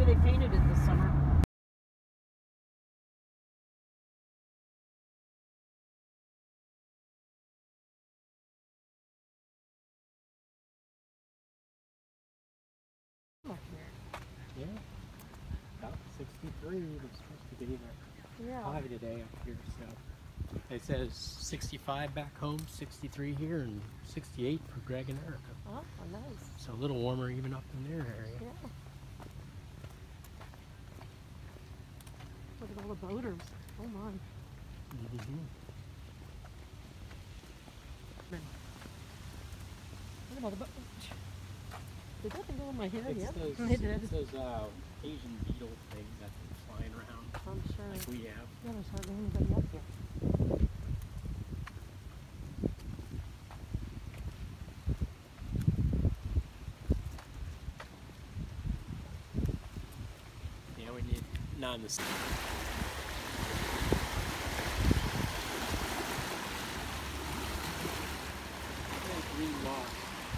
Maybe they painted it this summer. Yeah, about 63. We're supposed to be high today up here, so it says 65 back home, 63 here, and 68 for Greg and Erica. Oh, nice. So a little warmer even up in their area. Yeah. Look at all the boaters. Oh my. Mm-hmm. Look at all the boaters. Did that thing go in my hair It's yet? those, It did. it's those Asian beetle things that are flying around I'm sure. like we have. Yeah, there's hardly anybody up here. Yeah, we need not in the same. Green moss.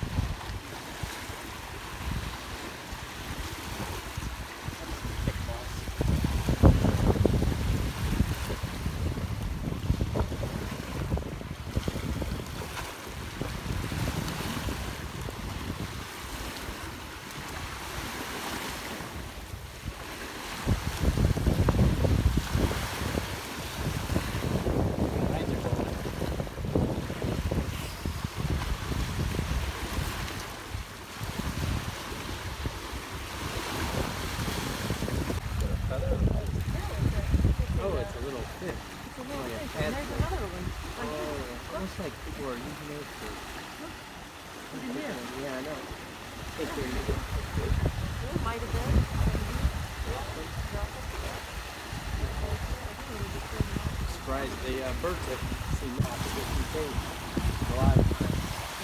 Thick moss. Tides are going. Oh, it's a little fish. It's a little Like a fish. And there's tadpole. another one. Oh, almost like people are using it for. Look in here. Yeah, I know. Think they're using it for fish. It might have been. Surprised the birds have seen opposite things a lot of times.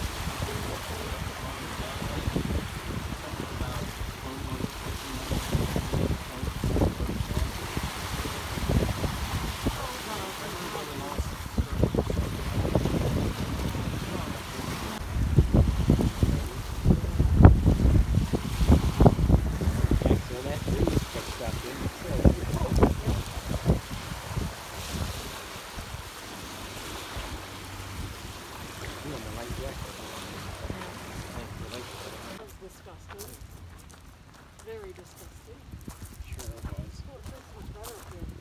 Yeah, so that tree is fixed up in the trail. That's disgusting. Very disgusting. Sure it was. Oh, it tastes much better up here.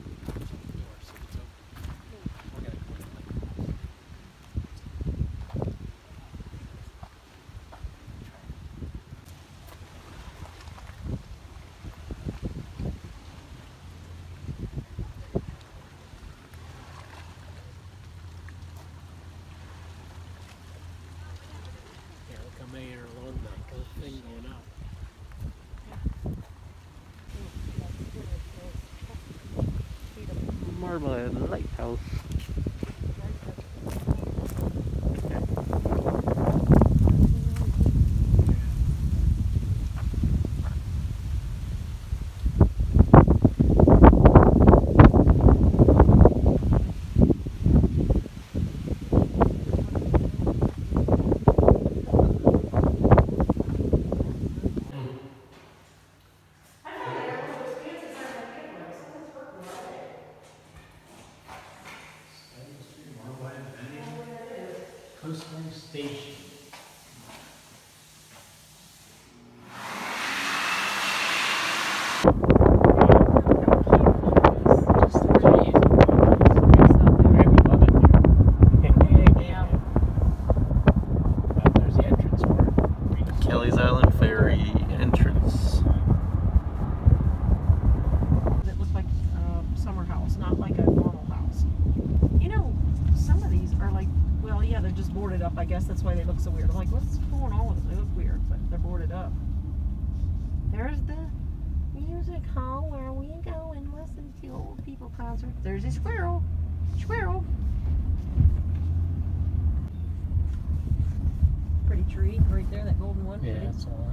Yeah, look how many are along the whole thing going up. Marmalade Lighthouse. Coastline Station. Kelly's Island Ferry entrance. That look like a summer house, not like a normal house. You know, some of these are like, well, yeah, they're just boarded up. I guess that's why they look so weird. I'm like, what's going on with them? They look weird, but they're boarded up. There's the music hall where we go and listen to old people concert. There's a squirrel. Squirrel. Pretty tree right there, that golden one. Yeah, Pretty. that's all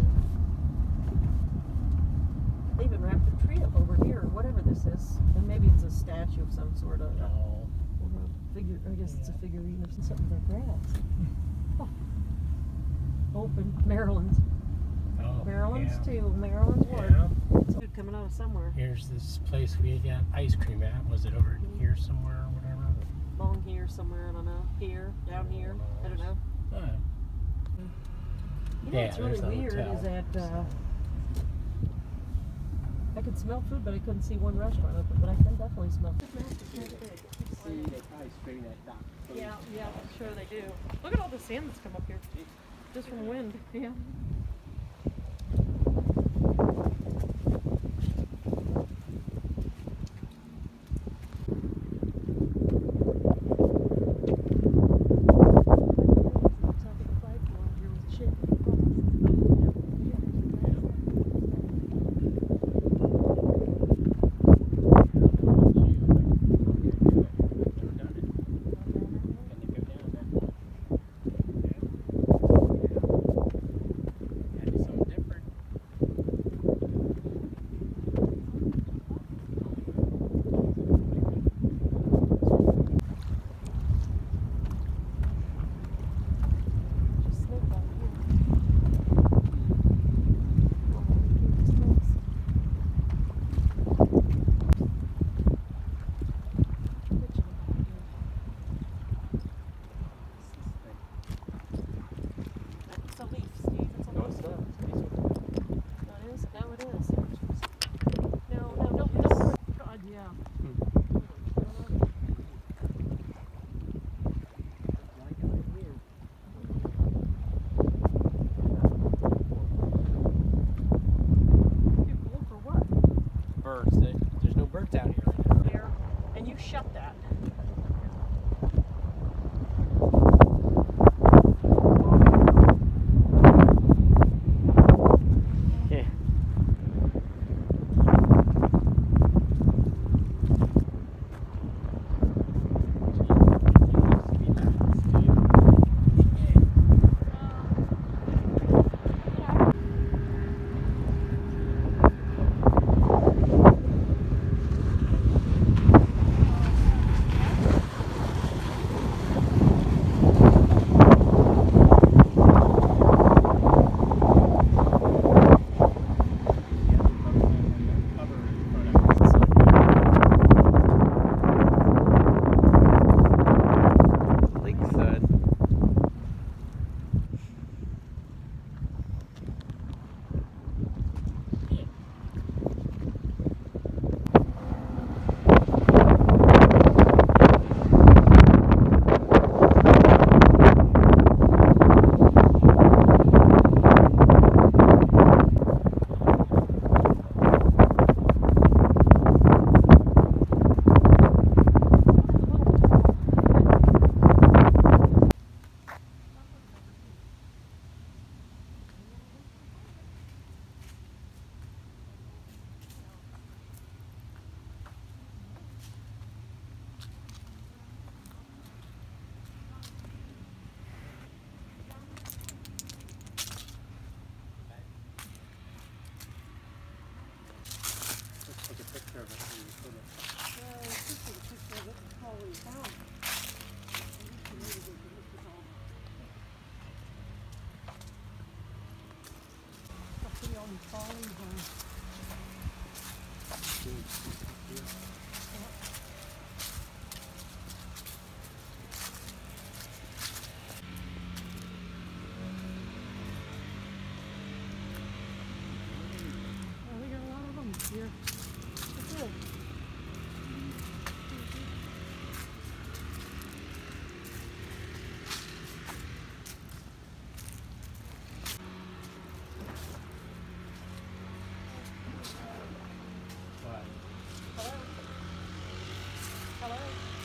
They even wrapped a tree up over here, or whatever this is. And maybe it's a statue of some sort of Oh, figure. I guess it's a figurine of something with grass. Oh. Open Maryland's. oh, Maryland's yeah. too. Maryland's one. Yeah. It's a somewhere. Here's this place we got ice cream at. Was it over here somewhere or whatever? Along here somewhere, I don't know. Here, down here, I don't know. Oh. You know Yeah, what's really there's the weird hotel, is that so. I could smell food, but I couldn't see one restaurant open. But I can definitely smell food. See, they probably spray that dock. Yeah, I'm sure they do. Look at all the sand that's come up here, just from wind. Yeah. There's no birds out here right now. And you shut that. Yeah. Lakeside. Let's take a picture of it so you put it. We got a lot of them here. That's good. But Hello? Hello?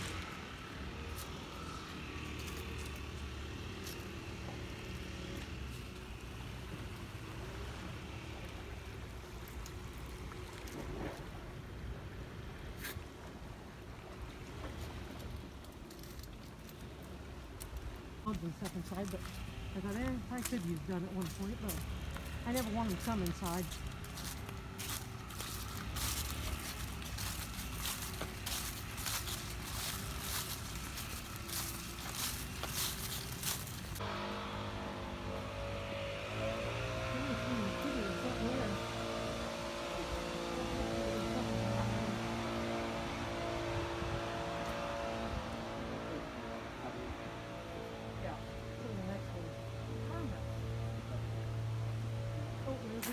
And stuff inside, but I go there. I could use done at one point, but I never wanted to come inside.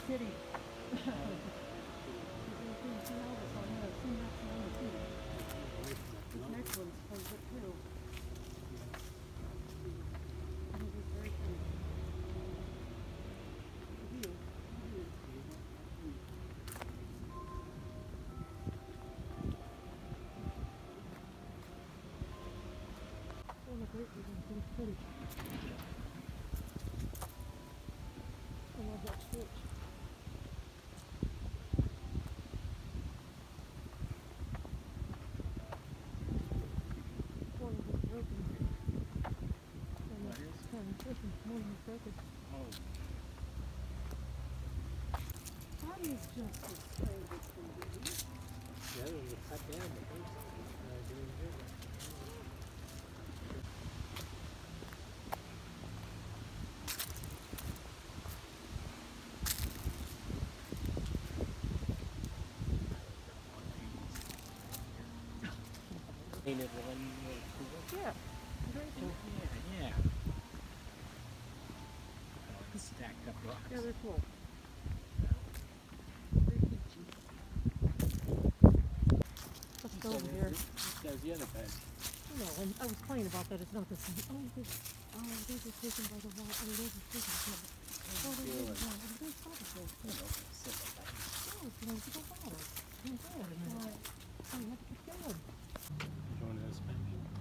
kitty. This next one's fun too. It's very pretty. Oh, the great one, it's pretty. I love that switch. One is broken. And it's kind of broken. One is broken. Oh. That is just as strange as can be. The other one was cut down, but those are doing good. Painted one Yeah. Very cool. Yeah. Stacked up rocks. Yeah, they're cool. Let's go over here. There's the other bed. No, and I was playing about that. It's not the same. Oh, these are taken by the wall. Oh, those are taken by the oh, they're taken by the wall. They're solid. Oh, it's going to the water. Oh, you have to keep going. Going to this bench.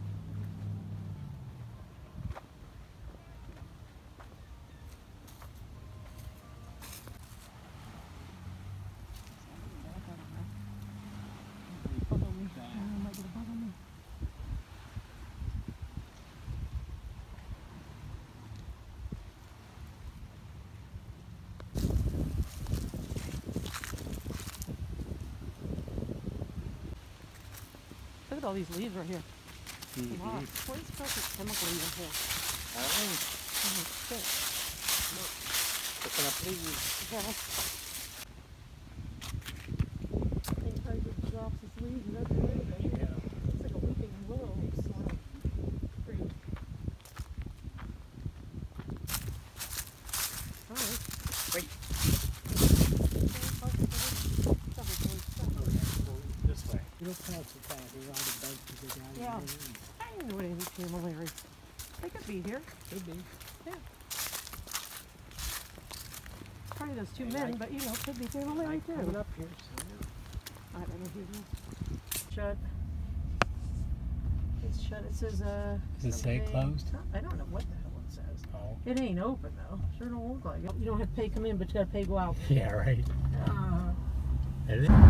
Bubble me. Oh, might get a bubble me. Look at all these leaves right here. Wow. What is perfect chemical in here? Oh, Shit. picking up leaves. Yeah. It tries to drops its leaves and that's everything. Yeah. It's like a weeping willow sort of tree. Alright. Wait. Oh, This way. Real close to that. We're on the bench to go down. yeah. I knew it became Larry. They could be here. Could be. Yeah. Probably those two men, but you know, could be Taylor Larry too. Coming up here somewhere. I don't know who it is. Shut. It's shut. It says, Does it say something. closed? I don't know what the hell it says. Oh. It ain't open though. Sure don't look like it. You don't have to pay come in, but you gotta pay go out. Yeah, right. Uh, Is it?